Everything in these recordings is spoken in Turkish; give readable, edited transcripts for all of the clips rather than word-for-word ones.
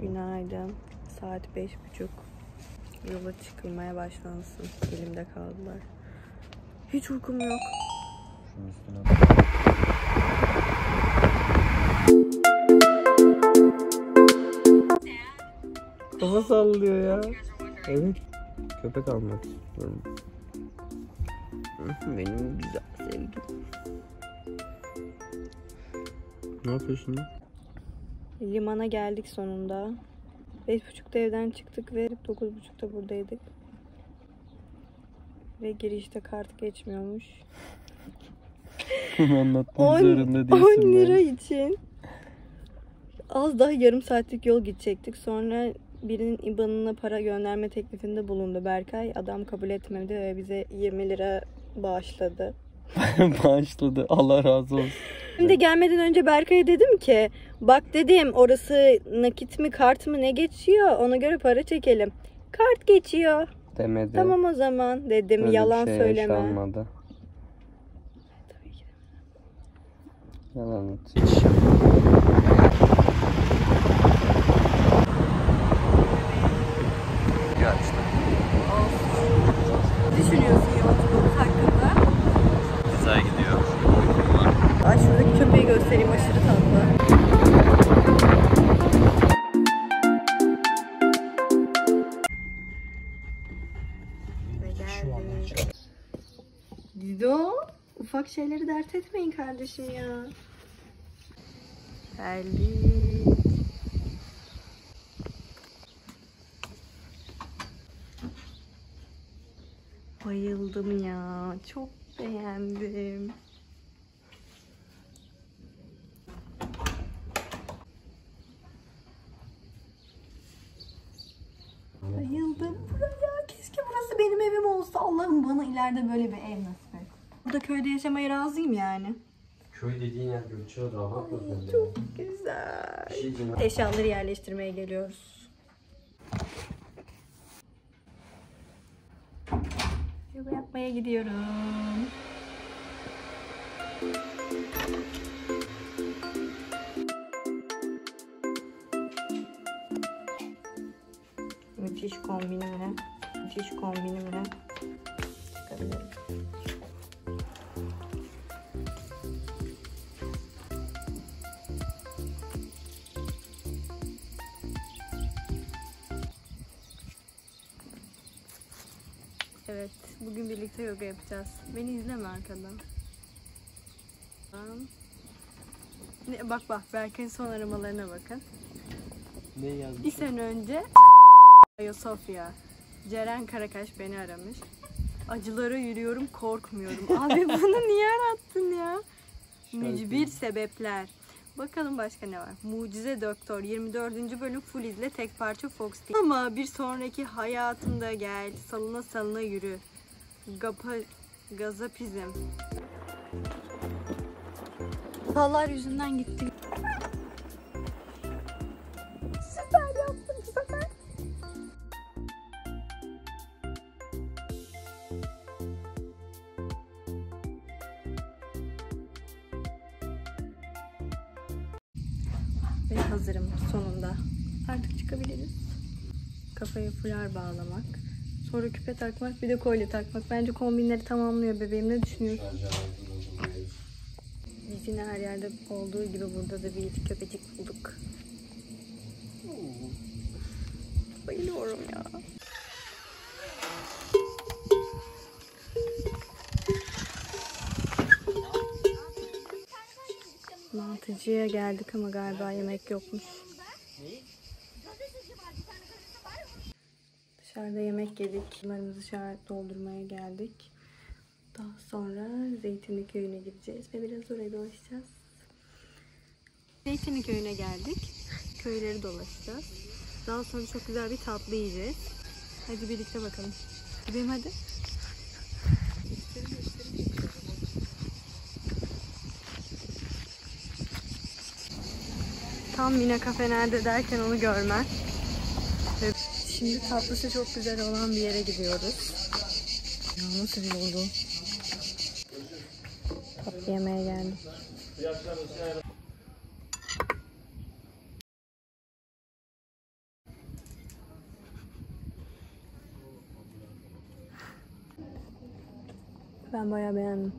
Günaydın. Saat 5:30. Yola çıkılmaya başlansın. Elimde kaldılar. Hiç uykum yok. Şunun üstüne kafa sallıyor ya. Evet. Köpek almak istiyorum. Benim güzel sevgilim. Ne yapıyorsun? Limana geldik sonunda. 5:30'da evden çıktık ve 9:30'da buradaydık. Ve girişte kart geçmiyormuş. Anlatmak zorunda değilsin. 10 lira için az daha yarım saatlik yol gidecektik. Sonra birinin IBAN'ına para gönderme teklifinde bulundu Berkay. Adam kabul etmedi ve bize 20 lira bağışladı. Bağışladı. Allah razı olsun. Şimdi gelmeden önce Berkay'a dedim ki bak dedim orası nakit mi kart mı ne geçiyor ona göre para çekelim. Kart geçiyor. Demedi. Tamam o zaman dedim. Öyle Yalan bir şey söyleme. yaşanmadı. Tabii ki. Yalan at. Ya işte. Ne düşünüyorsun yolculuğumuz hakkında? Güzel gidiyor. Ay şuradaki köpeği göstereyim aşırı tatlı. Ve geldik. Dido, ufak şeyleri dert etmeyin kardeşim ya. Geldik. Bayıldım ya. Çok beğendim. Bayıldım buraya. Keşke burası benim evim olsa. Allah'ım bana ileride böyle bir ev nasip et. Burada köyde yaşamaya razıyım yani. Köy dediğin yer Gülçin rahat mısın? Çok güzel. Eşyaları yerleştirmeye geliyoruz. Yoga yapmaya gidiyorum. Müthiş kombinimle, çıkabilirim. Evet, bugün birlikte yoga yapacağız. Beni izleme arkadan. Bak Berkay'ın son aramalarına bakın. Ne yazmış? Bir sene önce Ayasofya, Ceren Karakaş beni aramış. Acılara yürüyorum, korkmuyorum. Abi bunu niye arattın ya? Mücbir sebepler. Bakalım başka ne var? Mucize Doktor 24. bölüm full izle tek parça Fox TV. Ama bir sonraki hayatında gel salına salına yürü. Gazapizm. Sallar yüzünden gittim. Süper yaptım bu sefer. Ve hazırım sonunda. Artık çıkabiliriz. Kafaya fular bağlamak. Sonra küpe takmak, bir de kolye takmak. Bence kombinleri tamamlıyor bebeğim. Ne düşünüyorsun? Biz yine her yerde olduğu gibi burada da bir köpecik bulduk. Bayılıyorum ya. Mantıcıya geldik ama galiba yemek yokmuş. Dışarıda yemek yedik. Bunlarımızı doldurmaya geldik. Daha sonra Zeytinli Köyü'ne gideceğiz ve biraz oraya dolaşacağız. Zeytinli Köyü'ne geldik. Köyleri dolaşacağız. Daha sonra çok güzel bir tatlı yiyeceğiz. Hadi birlikte bakalım. Gidelim hadi. Tam Mina Kafe nerede derken onu görmen. Şimdi tatlısı çok güzel olan bir yere gidiyoruz. Ya nasıl bir oldu? Tatlı yemeye geldik. Ben bayağı beğendim.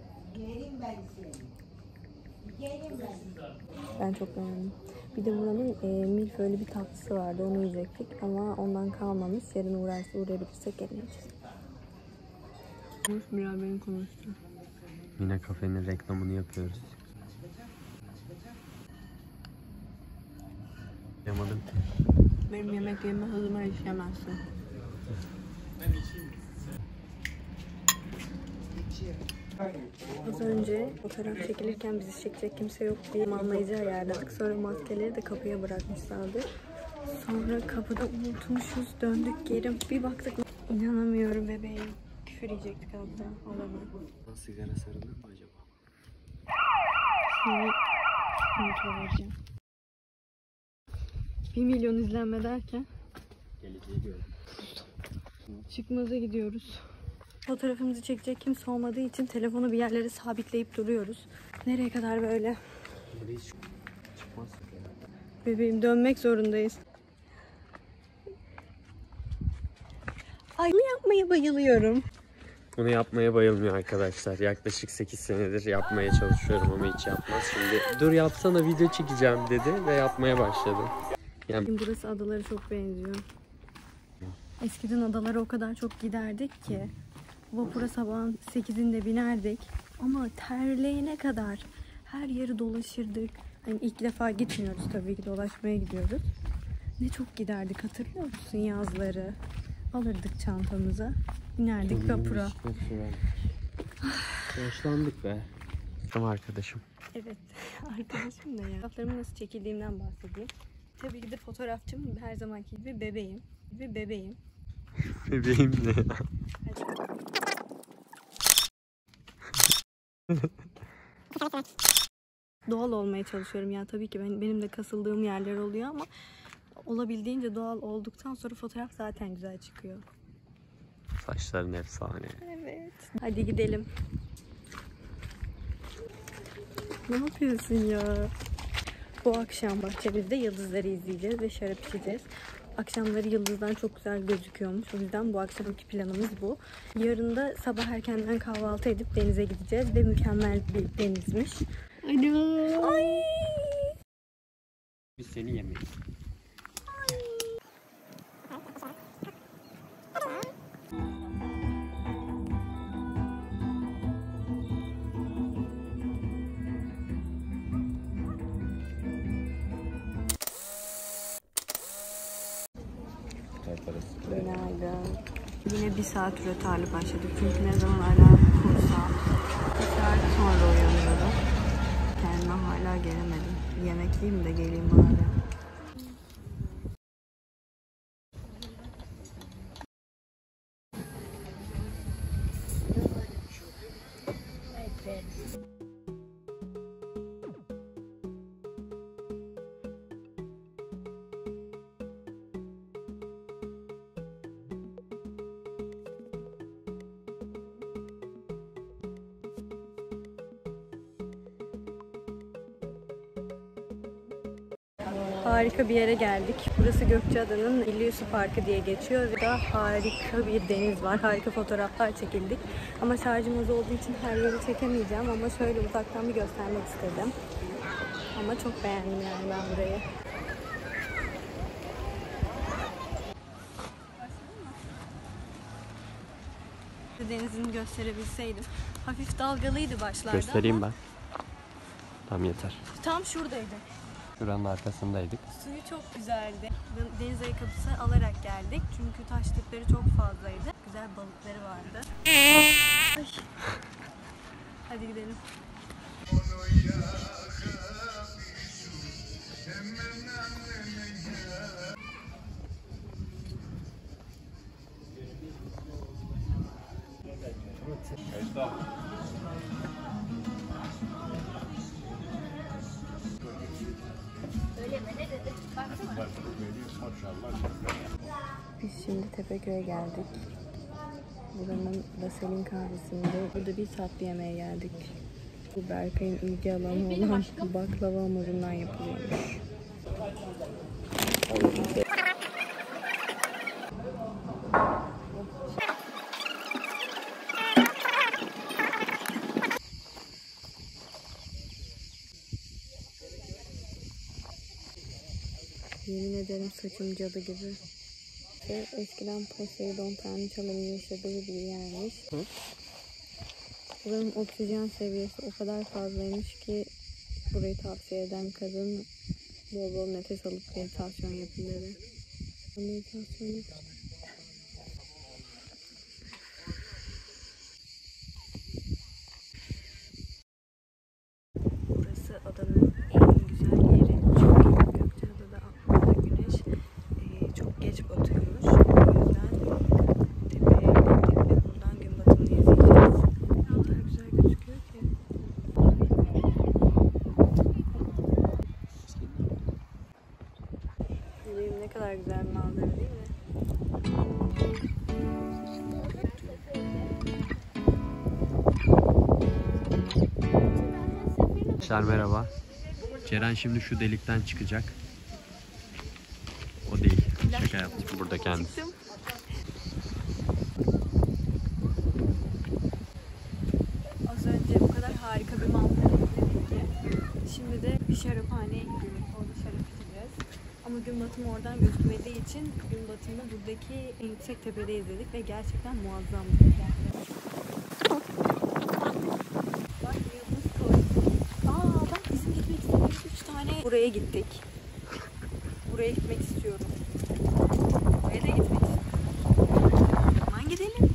Ben çok beğendim. Bir de buranın milföylü bir tatlısı vardı. Onu yiyecektik ama ondan kalmamış. Yarın uğrayabilirsek geleceğiz. Biraz beni konuştu. Yine kafenin reklamını yapıyoruz. Yamadım. Benim yemek yeme hızıma yetişemezsin. Az önce fotoğraf çekilirken bizi çekecek kimse yok diye manlayıcı ayarladık. Sonra maskeleri de kapıya bırakmışlardı. Sonra kapıda unutmuşuz. Döndük geri. Bir baktık. İnanamıyorum bebeğim. Küfür yiyecektik hatta. Olamaz. Sigara sarılır mı acaba? Şimdi kontrol edeceğim. 1 milyon izlenme derken Geleceği gördüm. çıkmaza gidiyoruz. Fotoğrafımızı çekecek kimse olmadığı için telefonu bir yerlere sabitleyip duruyoruz. Nereye kadar böyle? Nereye çıkmaz? Bebeğim dönmek zorundayız. Ay bunu yapmaya bayılıyorum. Bunu yapmaya bayılmıyor arkadaşlar. Yaklaşık 8 senedir yapmaya çalışıyorum ama hiç yapmaz. Şimdi dur yapsana video çekeceğim dedi ve yapmaya başladı. Yani Burası adalara çok benziyor. Eskiden adalara o kadar çok giderdik ki. Vapura sabahın 8'inde binerdik. Ama terleyene kadar her yeri dolaşırdık. Hani ilk defa gitmiyoruz tabii ki, dolaşmaya gidiyoruz. Ne çok giderdik, hatırlıyor musun yazları? Alırdık çantamıza, binerdik vapura. yaşlandık be. Tamam arkadaşım. Evet, arkadaşım da ya. Fotoğraflarımın nasıl çekildiğimden bahsedeyim. Tabii ki de fotoğrafçım her zamanki gibi bebeğim. Bebeğim. Bebeğim ne ya? Doğal olmaya çalışıyorum ya, tabii ki benim de kasıldığım yerler oluyor ama olabildiğince doğal olduktan sonra fotoğraf zaten güzel çıkıyor. Saçların efsane. Evet. Hadi gidelim. Ne yapıyorsun ya? Bu akşam bahçemizde yıldızları izleyeceğiz ve şarap içeceğiz. Akşamları yıldızlar çok güzel gözüküyormuş. O yüzden bu akşamki planımız bu. Yarın da sabah erkenden kahvaltı edip denize gideceğiz ve mükemmel bir denizmiş. Alo. Ay. Biz seni yemeyiz. Günaydın. Yine 1 saat rötarlı başladık. Çünkü ne zaman alarm kursa 1 saat sonra uyanıyorum. Kendime hala gelemedim. Yemek yiyeyim de geleyim bari. Harika bir yere geldik. Burası Gökçeada'nın Milli Su Parkı diye geçiyor ve daha harika bir deniz var. Harika fotoğraflar çekildik. Ama şarjım az olduğu için her yeri çekemeyeceğim ama şöyle uzaktan bir göstermek istedim. Ama çok beğendim yani ben burayı. Denizini gösterebilseydim. Hafif dalgalıydı başlarda. Göstereyim ama ben. Tam yeter. tam şuradaydı. Şuranın arkasındaydık. Suyu çok güzeldi. Deniz ayakkabısı alarak geldik. Çünkü taşlıkları çok fazlaydı. Güzel balıkları vardı. Ay. Hadi gidelim. Biz şimdi Tepeköy'e geldik. Buranın Lasel'in kahvesinde. Burada bir tatlı yemeğe geldik. Bu Berkay'ın ilgi alanı olan baklava hamurundan yapılıyormuş. Yemin ederim saçım cadı gibi. Ve eskiden Poseidon tanrıçaların yaşadığı bir yermiş. Buranın oksijen seviyesi o kadar fazlaymış ki burayı tavsiye eden kadın bol bol nefes alıp meditasyon yapın dedi. Meditasyon yapacağım. Burası adanın en güzel yeri. Çünkü Gökçeada'da aslında güneş çok geç batıyormuş. O yüzden tepeye gittik ve buradan gün batımını izleyeceğiz. O kadar güzel gözüküyor ki. Benim ne kadar güzel bir manzara değil mi? Arkadaşlar merhaba. Ceren şimdi şu delikten çıkacak. O değil. Şaka yaptım. Burada kendisi. Çıktım. Az önce o kadar harika bir manzara izledik ki. Şimdi de bir şaraphaneye gidiyoruz. Orada şarap içeceğiz. Ama gün batımı oradan gözükmediği için gün batımını buradaki en yüksek tepede izledik ve gerçekten muazzamdı. Bak yıldız koy. Bak bizim gitmek istediğimiz 3 tane buraya gittik. Buraya gitmek istiyorum. Buraya da gitmek istiyorum. Aman gidelim.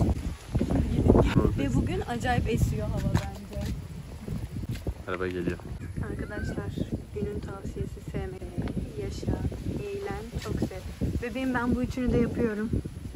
Ve bugün acayip esiyor hava bence. Araba geliyor. Arkadaşlar günün tavsiyesi sevmek, yaşa, eğlen, çok sev. Bebeğim ben bu üçünü de yapıyorum.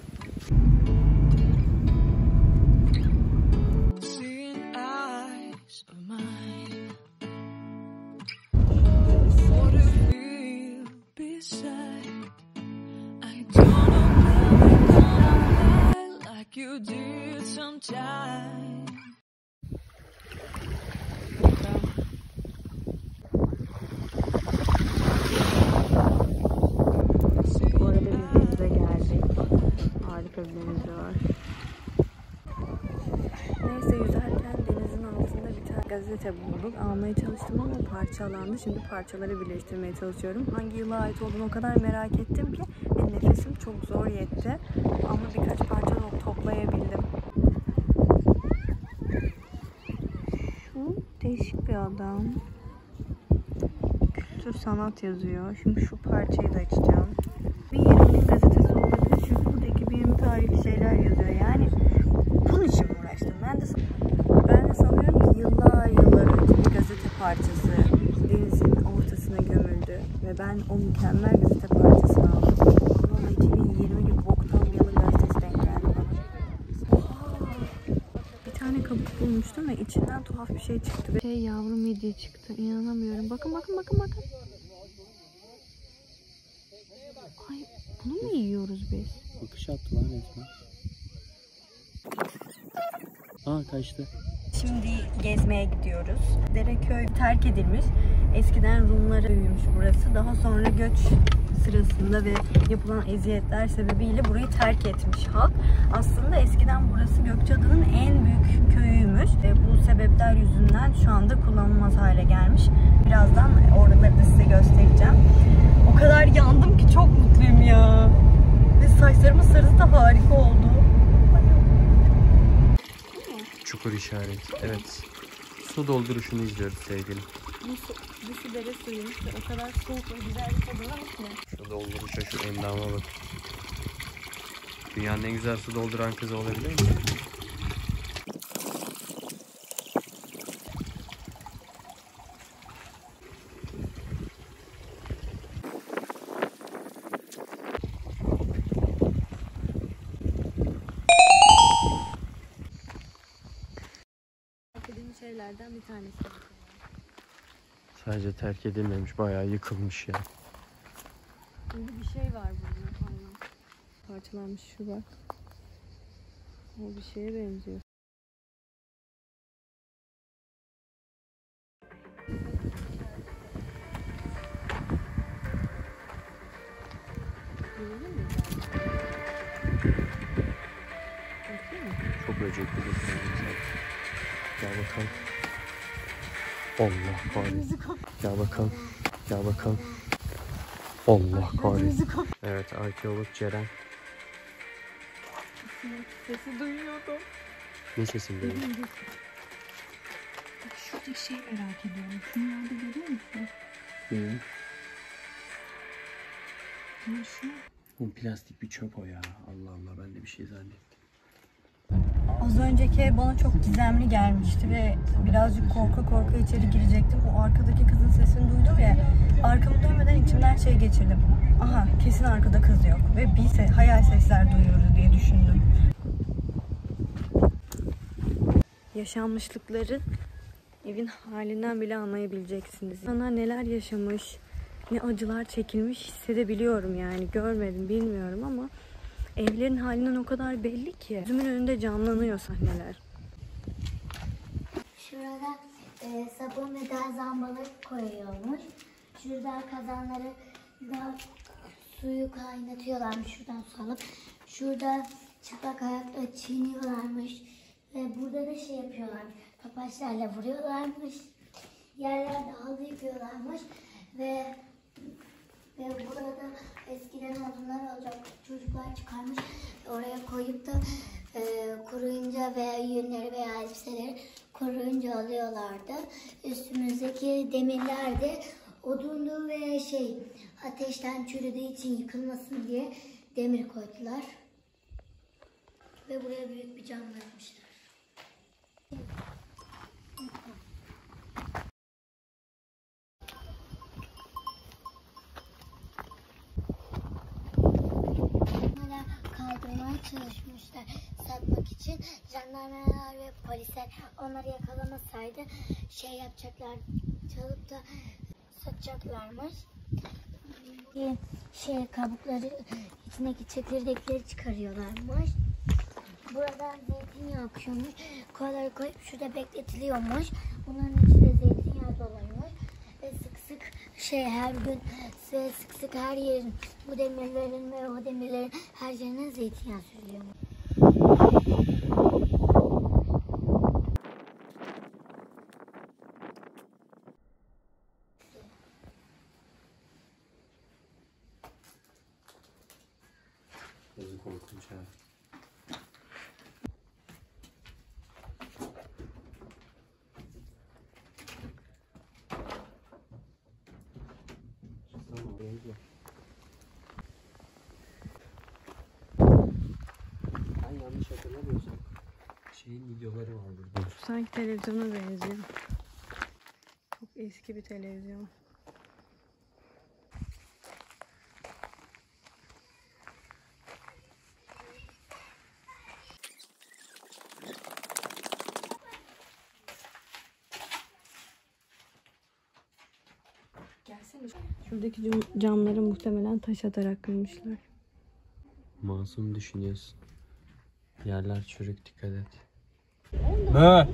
Bu arada biz denize geldik. Harika bir deniz var. Neyse yüzerken denizin altında bir tane gazete bulduk. Almaya çalıştım ama parçalandı. Şimdi parçaları birleştirmeye çalışıyorum. Hangi yıla ait olduğunu o kadar merak ettim ki ve nefesim çok zor yetti. Ama birkaç parça toplayabildim. Şu değişik bir adam. Kültür sanat yazıyor. Şimdi şu parçayı da açacağım. Bir 20'nin gazetesi olabilir çünkü burada 2020 tarihli şeyler yazıyor. Yani bunun için uğraştım. Ben de sanıyorum ki yıllar önce bir gazete parçası denizin ortasına gömüldü ve ben o mükemmel gazete parçasını aldım. Ama 2020 gibi boktan bir yılın gazetesi denk geldi bana. Bir tane kabuk bulmuştum ve içinden tuhaf bir şey çıktı. Yavru midye çıktı. İnanamıyorum. Bakın. Ay bunu mu yiyoruz biz? Bakış attı lan resmen. Kaçtı. Şimdi gezmeye gidiyoruz. Dereköy terk edilmiş. Eskiden Rumlara büyümüş burası. Daha sonra göç sırasında ve yapılan eziyetler sebebiyle burayı terk etmiş halk. Aslında eskiden burası Gökçeada'nın en büyük köyüymüş. Bu sebepler yüzünden şu anda kullanılmaz hale gelmiş. Birazdan oraları da size göstereceğim. O kadar yandım ki çok mutluyum ya. Ve saçlarımın sarısı da harika oldu. Çukur işareti. Evet. Su dolduruşunu izliyoruz sevgilim. Bu su dere suyuymuş ve o kadar soğuk ve güzel bir tadı var ki. Şu dolduruşa, şu endama bak. Dünyanın en güzel su dolduran kızı olabilir mi? Şeylerden bir tanesi. Sadece terk edilmemiş, bayağı yıkılmış ya. Şimdi bir şey var burada falan. Parçalanmış şu bak. O bir şeye benziyor. Çok böcekli bir şey. Gel bakalım. Allah kahretsin. Gel bakalım. Allah kahretsin. Evet, arkeolog Ceren. Sesi duyuyordum. Ne sesini duyuyor? Şuradaki şeyi merak ediyorum. Şunu yerde görüyor musun? Hı. Ne şu? Bu plastik bir çöp o ya. Allah Allah, ben de bir şey zannettim. Az önceki ev bana çok gizemli gelmişti ve birazcık korka içeri girecektim. O arkadaki kızın sesini duydum ya. Arkamı dönmeden içimden şey geçirdim. Aha, kesin arkada kız yok ve bir hayal sesler duyuyoruz diye düşündüm. Yaşanmışlıkları evin halinden bile anlayabileceksiniz. İnsanlar neler yaşamış, ne acılar çekilmiş hissedebiliyorum yani. Görmedim, bilmiyorum ama evlerin halinden o kadar belli ki. Gözümün önünde canlanıyor sahneler. Şurada sabun ve daha zambalık koyuyormuş. Şurada kazanları suyu kaynatıyorlarmış şuradan su alıp. Şurada çıplak ayakla çiğniyorlarmış. Ve burada da şey yapıyorlarmış. Topaçlarla vuruyorlarmış. Yerlerde halı yıkıyorlarmış. Ve burada eskiden odunlar olacak çocuklar çıkarmış. Oraya koyup da kuruyunca veya yünleri veya elbiseleri kuruyunca alıyorlardı. Üstümüzdeki demirler de odundu ve ateşten çürüdüğü için yıkılmasın diye demir koydular. Ve buraya büyük bir cam yapmışlar. Kaldırmaya çalışmışlar satmak için. Jandarmalar ve polisler onları yakalamasaydı yapacaklar, çalıp da satacaklarmış. Kabukları içindeki çekirdekleri çıkarıyorlarmış. Burada zeytinyağı akıyormuş. Kolayı koyup şurada bekletiliyormuş. Bunların içinde zeytinyağı dolanıyor. Ve sık sık her gün ve sık sık her yerin bu demirlerin ve o demirlerin her yerine zeytinyağı sürüyormuş. Yazık, korkunç ha. Ben yanlış hatırlamıyorsam videoları var burada. Sanki televizyona benziyor. Çok eski bir televizyon. Şuradaki camları muhtemelen taş atarak kırmışlar. Masum düşünüyorsun. Yerler çürük, dikkat et. Ne?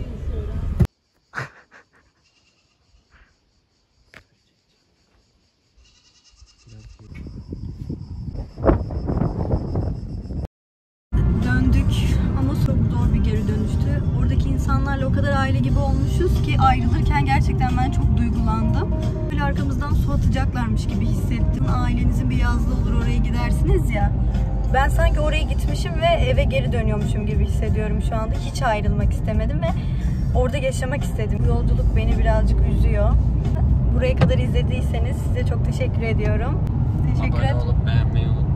Döndük ama çok zor bir geri dönüştü. Oradaki insanlarla o kadar aile gibi olmuşuz ki ayrılırken gerçekten ben çok duygulandım. Böyle arkamızdan su atacaklarmış gibi hissettim. Ailenizin bir yazlığı olur, oraya gidersiniz ya. Ben sanki oraya gitmişim ve eve geri dönüyormuşum gibi hissediyorum şu anda. Hiç ayrılmak istemedim ve orada yaşamak istedim. Bu yolculuk beni birazcık üzüyor. Buraya kadar izlediyseniz size çok teşekkür ediyorum. Abone olup beğenmeyi unutmayın.